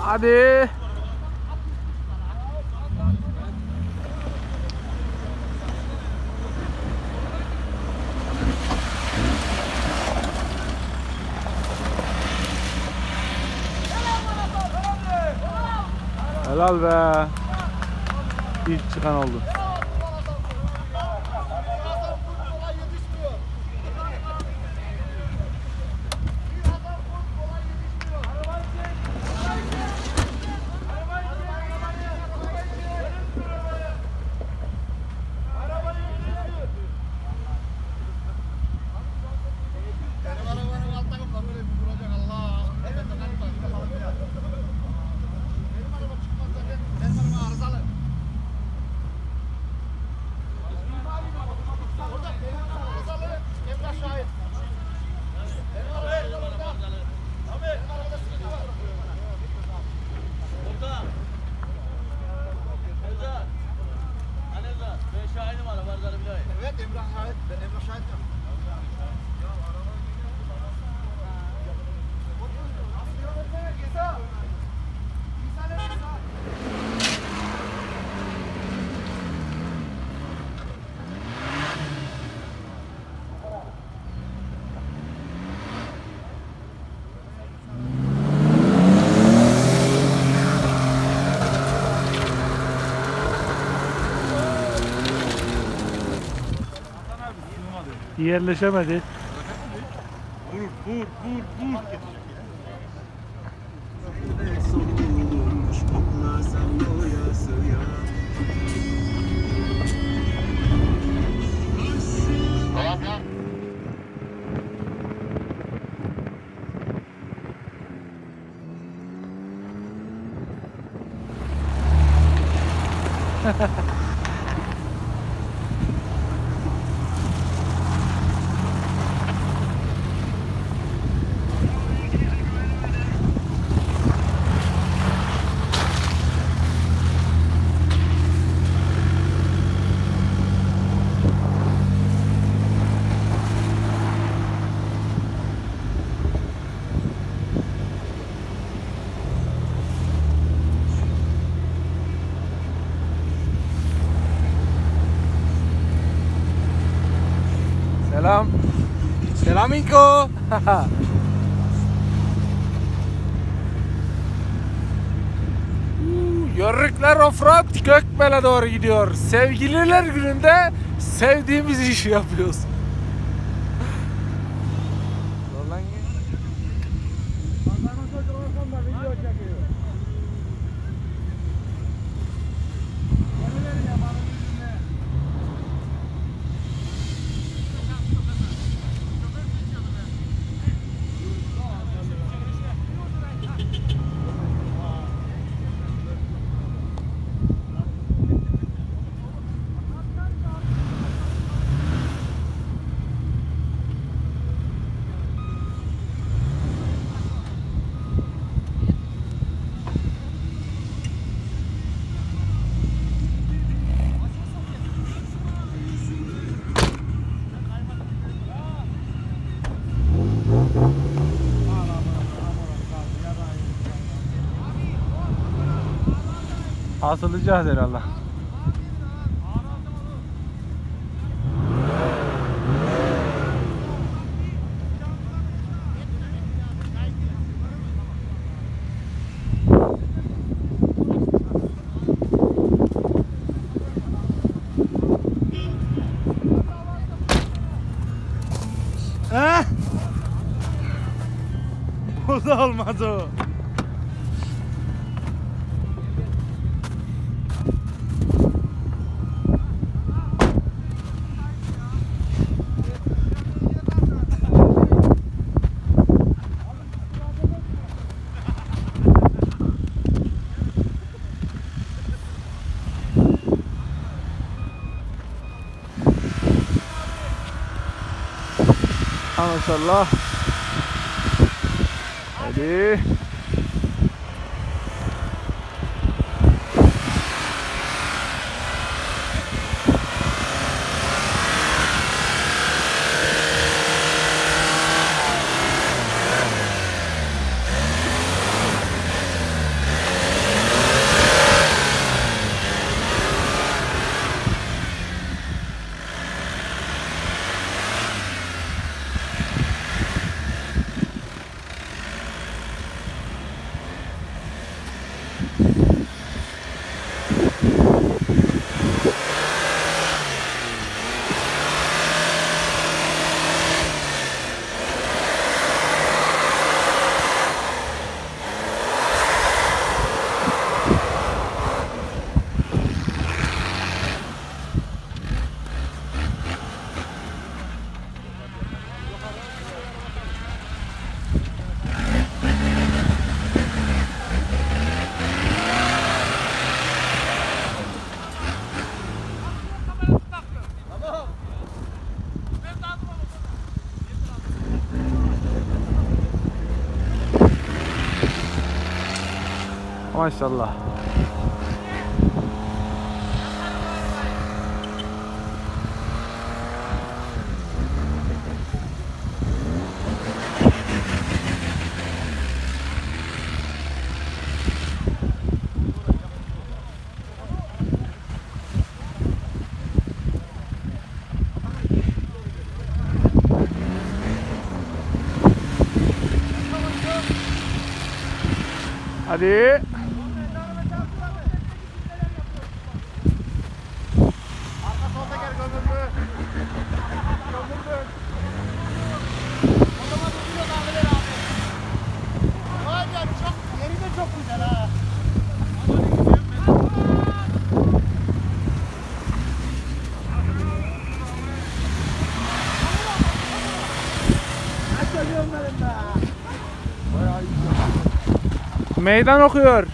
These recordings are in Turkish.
Hadi. Helal be. İlk çıkan oldu. Yerleşemedi. Vur. Selam. Selamünaleyküm. Yörükler offroad Gökbel'e doğru gidiyor. Sevgililer gününde sevdiğimiz işi yapıyoruz. Asılacağız herhalde. O da olmaz o. Maşallah. Hadi. Maşallah. Hadi. Meydan okuyor.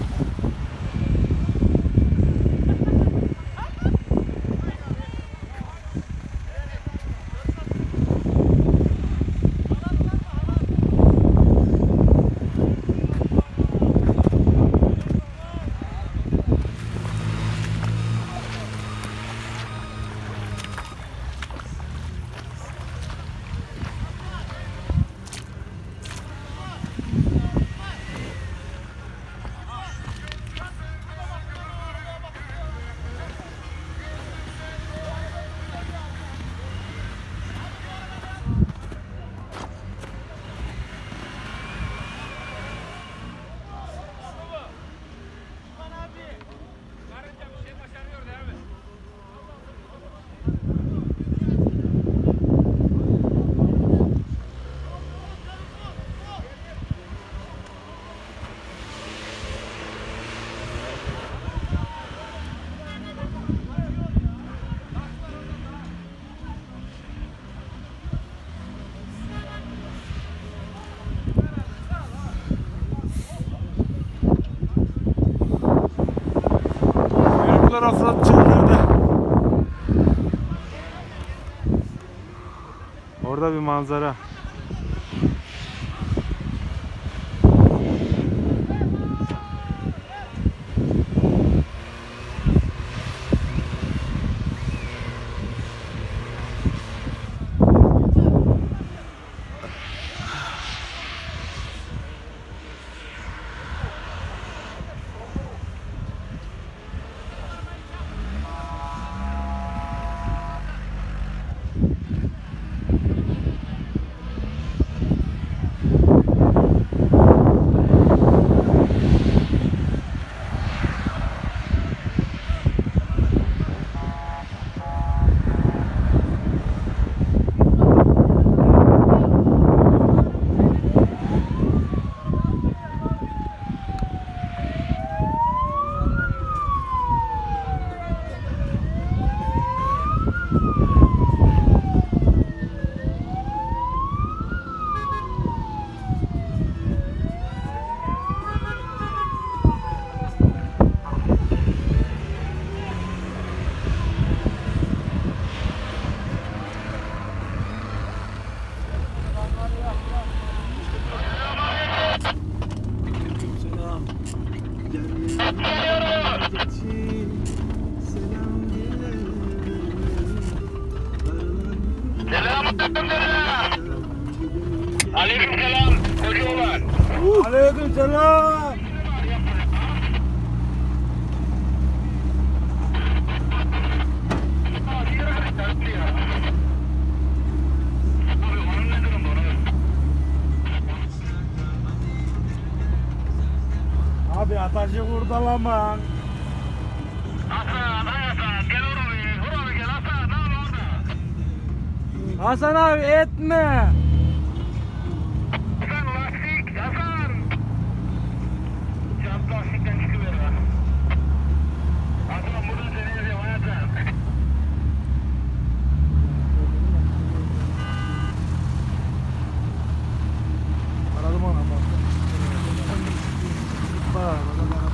Afrat çıldırdı. Orada bir manzara. Aleykümselam kocaoğlan. Aleykümselam. abi ataşı kurdalaman. Hasan, Hasan, gel oraya. Oraya gel Hasan, ne var orada? Hasan abi etme. Hasan lastik, Hasan. Jant lastikten çıkıver lan. Hasan buradan seni yazıyorum Hasan. Aradım ona bak. Bak aradım ona.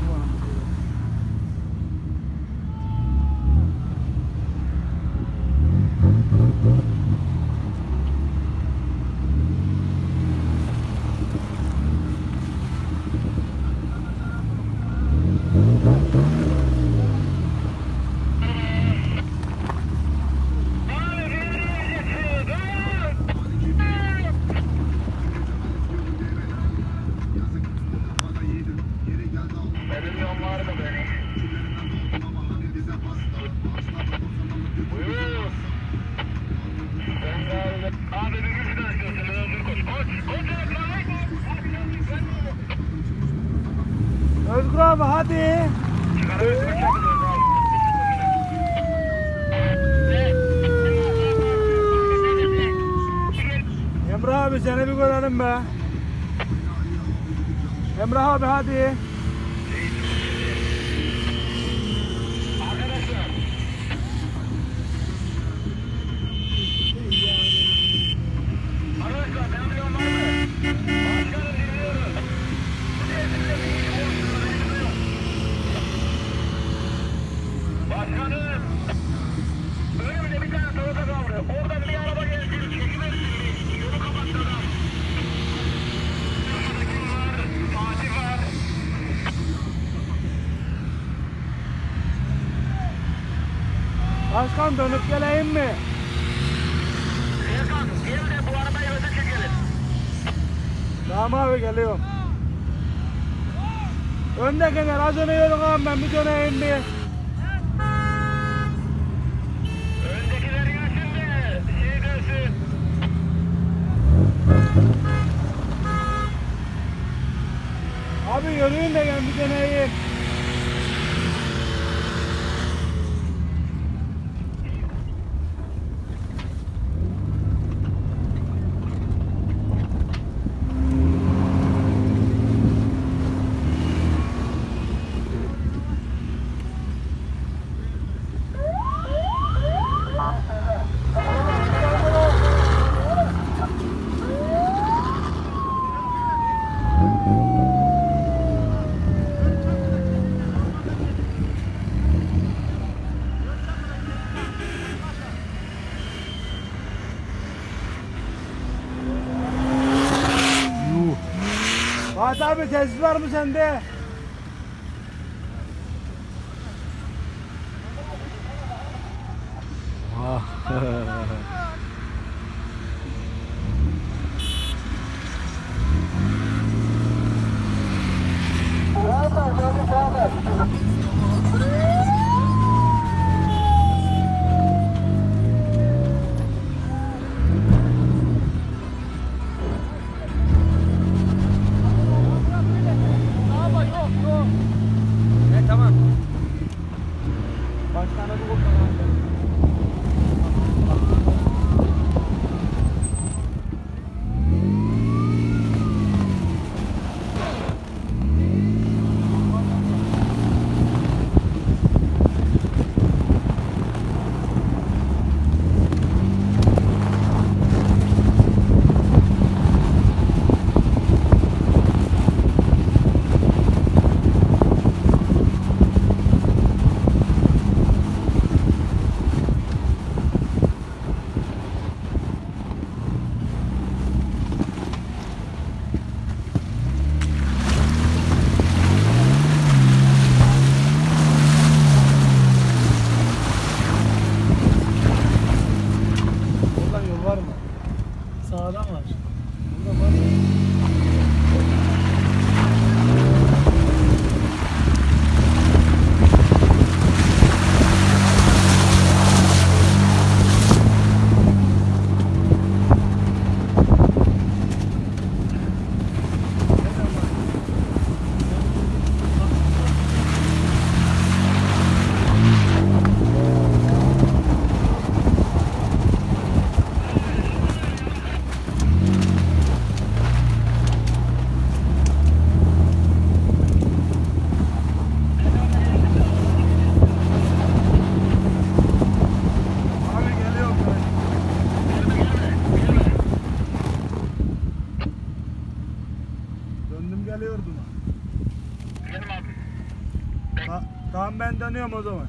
Benim var mı beni? Buyur. Ben galiba... Abi bir gün daha istiyorsun. Özgür koş. Koş lan. Özgür abi hadi. Çıkar Özgür çabuk. Emrah abi seni bir görelim be. Emrah abi hadi. Arkadaşlar. Arkadaşlar ben biliyorum var mı? Başkanım dinliyoruz. Başkanım. Önümde bir tane Toyota kaldı. Oradan bir araba gelsin. Çekiversin. Yolu kapattı adam. Şurada kim var? Fatih var. Başkan dönüp geleyim mi? Erkan gel de bu arabayı öte çekelim. Tamam abi geliyorum. Öndekiler az öne yürü ağam ben bir döneyim bir. Öndekiler yürüsün de şey dönsün. Abi yürüyün de ben bir döneyim. Fatih abi tesis var mı sende? Tamam. Başkanı bu kadar. Döndüm geliyordum. Benim abi. Tamam ben dönüyorum o zaman.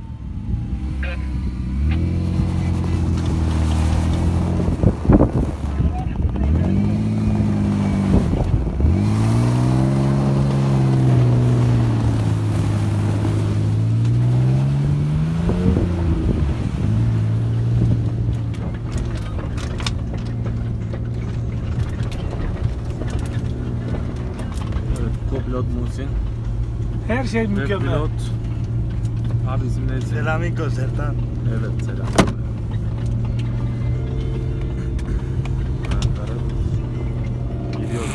Kopilot Muhsin. Her şey Ve mükemmel. pilot. Abi isim neydi? Selamünaleyküm Sertan. Evet selam. Gidiyoruz.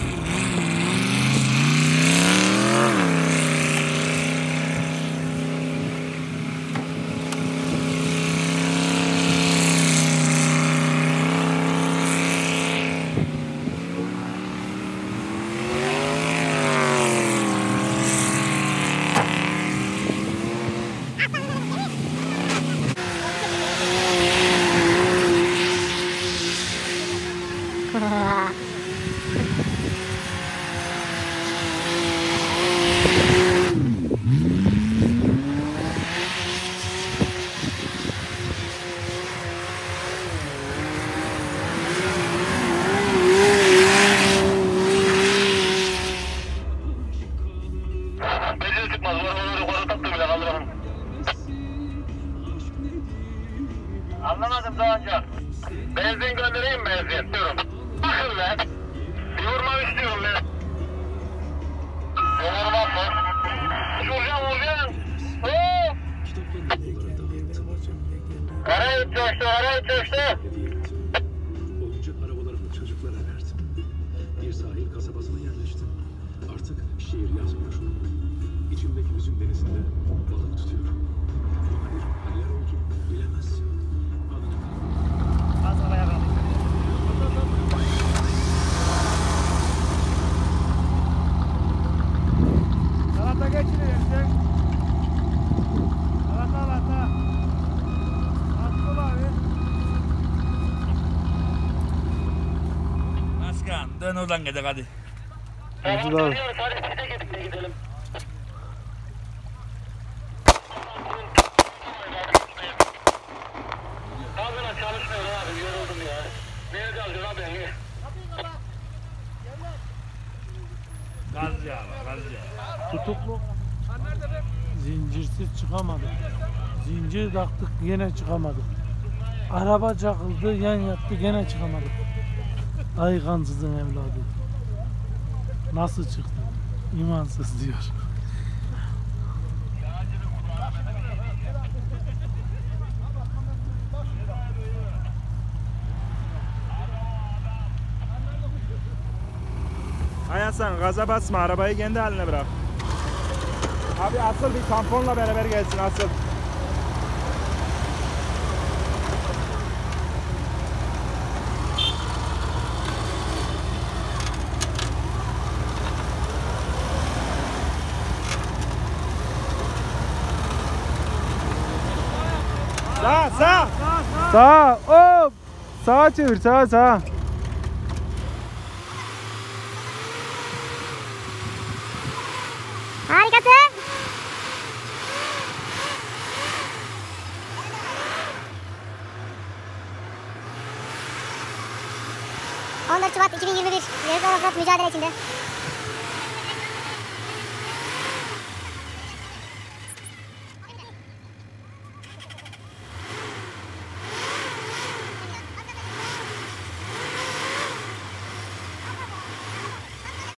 Benzin çıkmaz. Oraları yukarı taktım bile kaldıramam. Anlamadım daha önce. Benzin göndereyim benzin diyorum. Bakın lan. Bir vurmak istiyorum ben. Vurmam mı? Vuracağım. Oo! Arayıp coştu. Oyuncak arabalarını çocuklara verdim. Bir sahil kasabasına yerleştim. Artık şiir yazmıyorum. İçimdeki hüzün denizinde balık tutuyorum. Bana bir haller oldu, bilemezsin. Adını Salata geçiriyorum sen. Salata. Attım abi. Başkan dön oradan gidelim hadi. Tamam dönüyoruz. Hadi bize gidelim. Kazına çalışmıyor abi. Yoruldum ya. Nerede alacağız abi? Gaz ya. Tutuklu. Zincirsiz çıkamadık. Zincir taktık yine çıkamadık. Araba çakıldı yan yattı gene çıkamadık. Ay kansızın evladı. Nasıl çıktı? İmansız diyor. Hay Hasan gaza basma, arabayı kendi haline bırak. Abi asıl bir tamponla beraber gelsin asıl. Sağ. Sağa hop. Sağa çevir sağa. Harikasın. ...14 Şubat 2021 Yarış Arasat mücadele içinde.